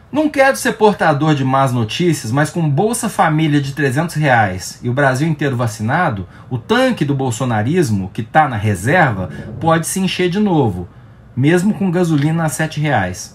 Não quero ser portador de más notícias, mas com Bolsa Família de R$300 e o Brasil inteiro vacinado, o tanque do bolsonarismo, que está na reserva, pode se encher de novo, mesmo com gasolina a R$7.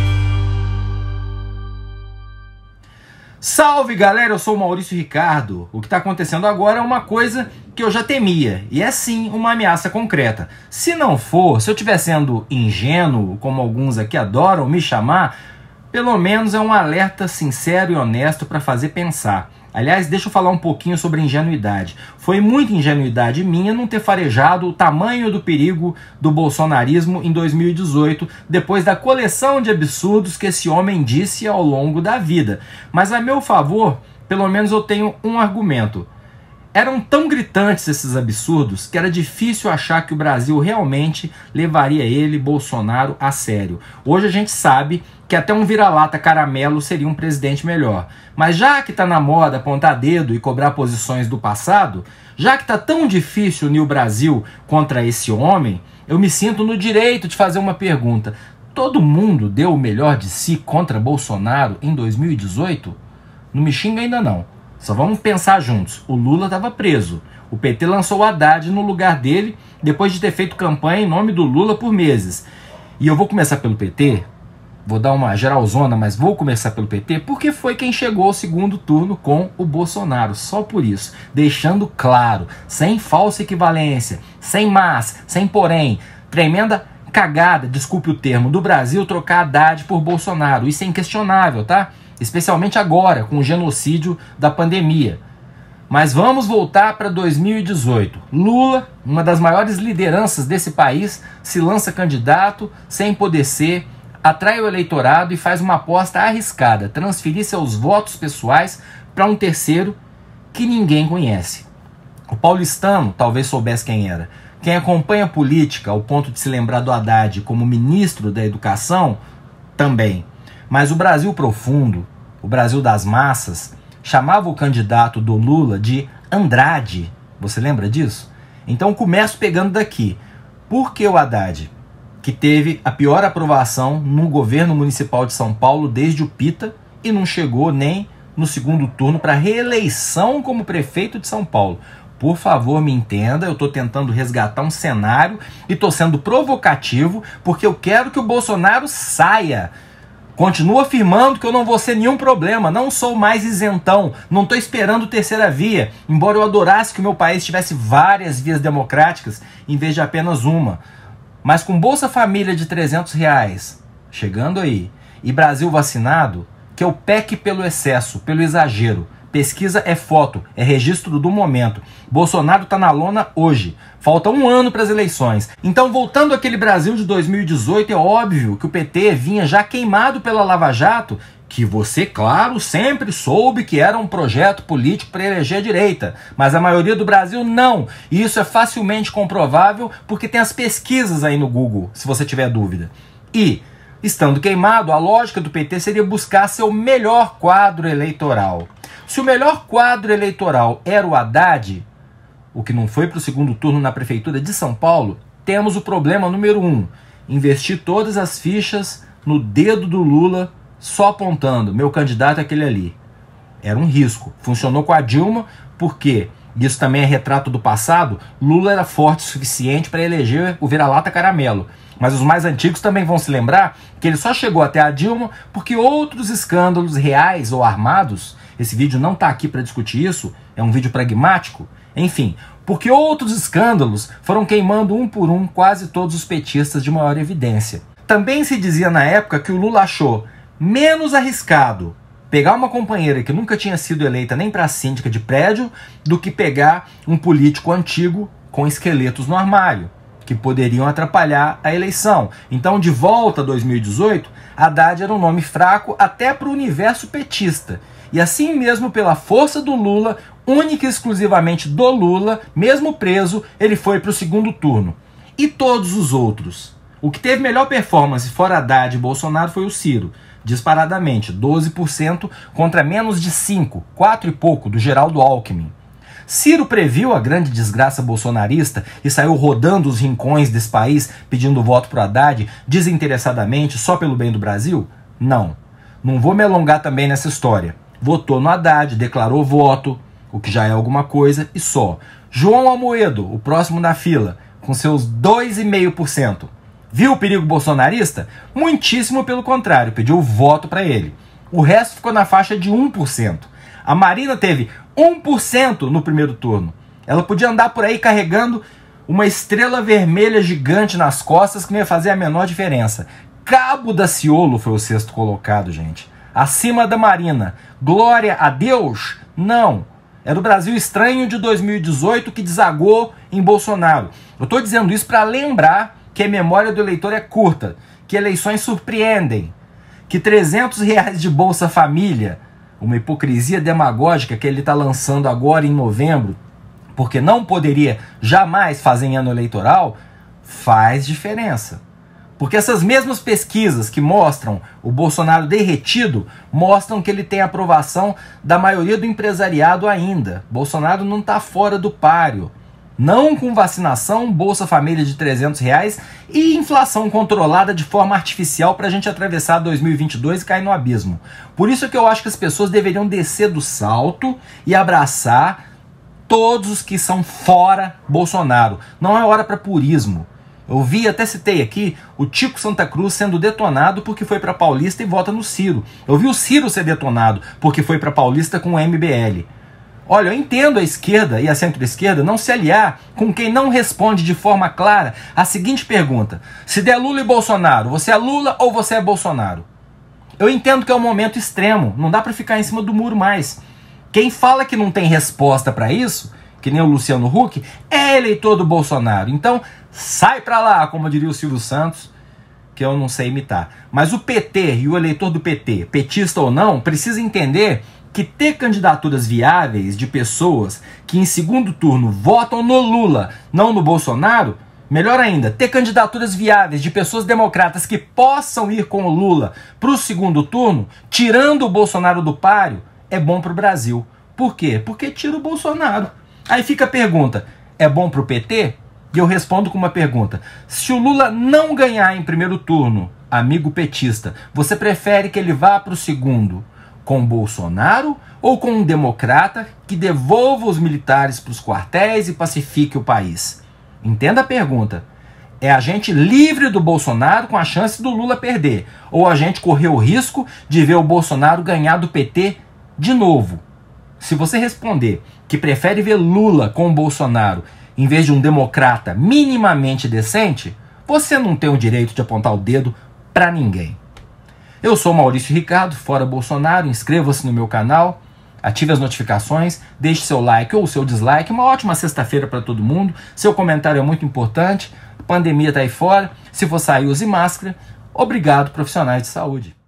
Salve galera, eu sou o Maurício Ricardo. O que está acontecendo agora é uma coisa que eu já temia, e é sim uma ameaça concreta. Se não for, se eu estiver sendo ingênuo, como alguns aqui adoram me chamar, pelo menos é um alerta sincero e honesto para fazer pensar. Aliás, deixa eu falar um pouquinho sobre ingenuidade. Foi muita ingenuidade minha não ter farejado o tamanho do perigo do bolsonarismo em 2018, depois da coleção de absurdos que esse homem disse ao longo da vida. Mas a meu favor, pelo menos eu tenho um argumento. Eram tão gritantes esses absurdos que era difícil achar que o Brasil realmente levaria ele, Bolsonaro, a sério. Hoje a gente sabe que até um vira-lata caramelo seria um presidente melhor. Mas já que tá na moda apontar dedo e cobrar posições do passado, já que tá tão difícil unir o Brasil contra esse homem, eu me sinto no direito de fazer uma pergunta. Todo mundo deu o melhor de si contra Bolsonaro em 2018? Não me xinga ainda não. Só vamos pensar juntos. O Lula estava preso. O PT lançou o Haddad no lugar dele, depois de ter feito campanha em nome do Lula por meses. E eu vou começar pelo PT, vou dar uma geralzona, mas vou começar pelo PT, porque foi quem chegou ao segundo turno com o Bolsonaro. Só por isso. Deixando claro, sem falsa equivalência, sem mas, sem porém, tremenda cagada, desculpe o termo, do Brasil trocar Haddad por Bolsonaro. Isso é inquestionável, tá? Especialmente agora, com o genocídio da pandemia. Mas vamos voltar para 2018. Lula, uma das maiores lideranças desse país, se lança candidato sem poder ser, atrai o eleitorado e faz uma aposta arriscada, transferir seus votos pessoais para um terceiro que ninguém conhece. O paulistano talvez soubesse quem era. Quem acompanha a política ao ponto de se lembrar do Haddad como ministro da Educação, também. Mas o Brasil profundo, o Brasil das massas, chamava o candidato do Lula de Andrade. Você lembra disso? Então começo pegando daqui. Por que o Haddad, que teve a pior aprovação no governo municipal de São Paulo desde o Pita e não chegou nem no segundo turno para reeleição como prefeito de São Paulo? Por favor, me entenda, eu estou tentando resgatar um cenário e estou sendo provocativo porque eu quero que o Bolsonaro saia. Continuo afirmando que eu não vou ser nenhum problema, não sou mais isentão, não estou esperando terceira via, embora eu adorasse que o meu país tivesse várias vias democráticas em vez de apenas uma. Mas com Bolsa Família de R$300, chegando aí, e Brasil vacinado, que eu peque pelo excesso, pelo exagero. Pesquisa é foto, é registro do momento. Bolsonaro tá na lona hoje. Falta um ano para as eleições. Então, voltando àquele Brasil de 2018, é óbvio que o PT vinha já queimado pela Lava Jato, que você, claro, sempre soube que era um projeto político para eleger a direita. Mas a maioria do Brasil não. E isso é facilmente comprovável porque tem as pesquisas aí no Google, se você tiver dúvida. E, estando queimado, a lógica do PT seria buscar seu melhor quadro eleitoral. Se o melhor quadro eleitoral era o Haddad, o que não foi para o segundo turno na prefeitura de São Paulo, temos o problema número 1. Investir todas as fichas no dedo do Lula, só apontando, meu candidato é aquele ali. Era um risco. Funcionou com a Dilma, porque, isso também é retrato do passado, Lula era forte o suficiente para eleger o vira-lata caramelo. Mas os mais antigos também vão se lembrar que ele só chegou até a Dilma porque outros escândalos reais ou armados, esse vídeo não está aqui para discutir isso, é um vídeo pragmático, enfim, porque outros escândalos foram queimando um por um quase todos os petistas de maior evidência. Também se dizia na época que o Lula achou menos arriscado pegar uma companheira que nunca tinha sido eleita nem para síndica de prédio do que pegar um político antigo com esqueletos no armário, que poderiam atrapalhar a eleição. Então, de volta a 2018, Haddad era um nome fraco até para o universo petista. E assim mesmo, pela força do Lula, única e exclusivamente do Lula, mesmo preso, ele foi para o segundo turno. E todos os outros? O que teve melhor performance fora Haddad e Bolsonaro foi o Ciro. Disparadamente, 12% contra menos de 5%, 4 e pouco, do Geraldo Alckmin. Ciro previu a grande desgraça bolsonarista e saiu rodando os rincões desse país pedindo voto para o Haddad desinteressadamente, só pelo bem do Brasil? Não. não vou me alongar também nessa história. Votou no Haddad, declarou voto, o que já é alguma coisa, e só. João Amoedo, o próximo na fila, com seus 2,5%. Viu o perigo bolsonarista? Muitíssimo pelo contrário, pediu voto para ele. O resto ficou na faixa de 1%. A Marina teve 1% no primeiro turno. Ela podia andar por aí carregando uma estrela vermelha gigante nas costas que não ia fazer a menor diferença. Cabo Daciolo foi o sexto colocado, gente. Acima da Marina. Glória a Deus? Não. Era o Brasil estranho de 2018 que desagou em Bolsonaro. Eu estou dizendo isso para lembrar que a memória do eleitor é curta, que eleições surpreendem, que R$300 de Bolsa Família, uma hipocrisia demagógica que ele está lançando agora em novembro, porque não poderia jamais fazer em ano eleitoral, faz diferença. Porque essas mesmas pesquisas que mostram o Bolsonaro derretido, mostram que ele tem aprovação da maioria do empresariado ainda. Bolsonaro não está fora do páreo. Não com vacinação, Bolsa Família de R$300 e inflação controlada de forma artificial para a gente atravessar 2022 e cair no abismo. Por isso que eu acho que as pessoas deveriam descer do salto e abraçar todos os que são fora Bolsonaro. Não é hora para purismo. Eu vi, até citei aqui, o Tico Santa Cruz sendo detonado porque foi para Paulista e vota no Ciro. Eu vi o Ciro ser detonado porque foi para Paulista com o MBL. Olha, eu entendo a esquerda e a centro-esquerda não se aliar com quem não responde de forma clara a seguinte pergunta: se der Lula e Bolsonaro, você é Lula ou você é Bolsonaro? Eu entendo que é um momento extremo, não dá para ficar em cima do muro mais. Quem fala que não tem resposta para isso, que nem o Luciano Huck, é eleitor do Bolsonaro. Então, sai pra lá, como diria o Silvio Santos, que eu não sei imitar. Mas o PT e o eleitor do PT, petista ou não, precisa entender que ter candidaturas viáveis de pessoas que em segundo turno votam no Lula, não no Bolsonaro, melhor ainda, ter candidaturas viáveis de pessoas democratas que possam ir com o Lula para o segundo turno, tirando o Bolsonaro do páreo, é bom para o Brasil. Por quê? Porque tira o Bolsonaro. Aí fica a pergunta, é bom para o PT? E eu respondo com uma pergunta. Se o Lula não ganhar em primeiro turno, amigo petista, você prefere que ele vá para o segundo com Bolsonaro ou com um democrata que devolva os militares para os quartéis e pacifique o país? Entenda a pergunta. É a gente livre do Bolsonaro com a chance do Lula perder, ou a gente correr o risco de ver o Bolsonaro ganhar do PT de novo? Se você responder que prefere ver Lula com o Bolsonaro em vez de um democrata minimamente decente, você não tem o direito de apontar o dedo para ninguém. Eu sou Maurício Ricardo, fora Bolsonaro, inscreva-se no meu canal, ative as notificações, deixe seu like ou seu dislike, uma ótima sexta-feira para todo mundo, seu comentário é muito importante, a pandemia está aí fora, se for sair use máscara, obrigado profissionais de saúde.